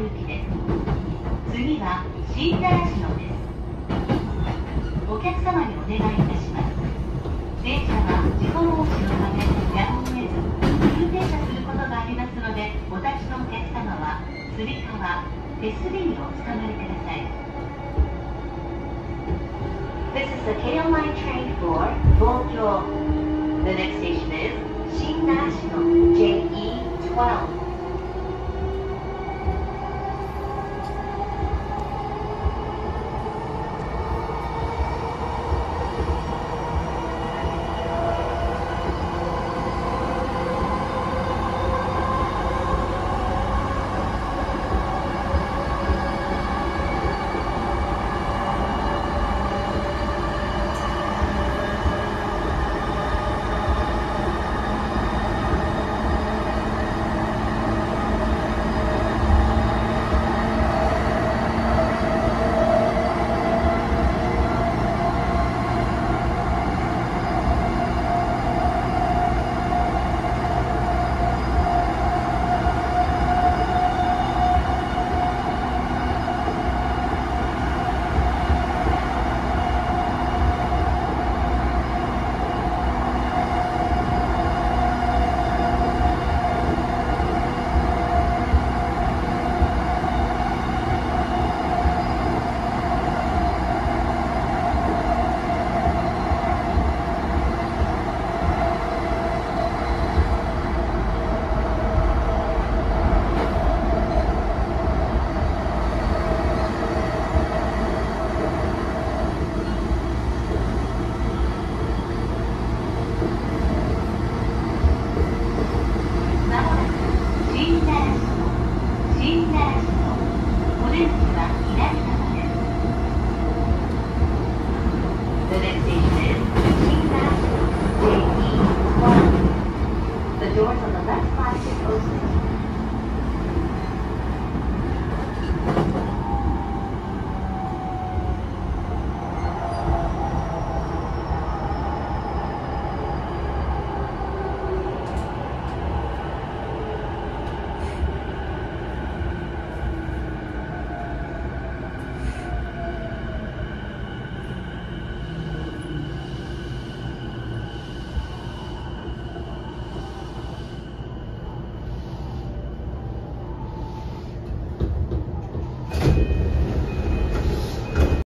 行きです。次は新習志野です。お客様にお願いいたします。電車は事故防止のためやむを得ず急停車することがありますので、お立ちのお客様はつり革、手すりにおつかまりください。This is the KO Line train for Tokyo. The next station is Shin-Nashino JE12.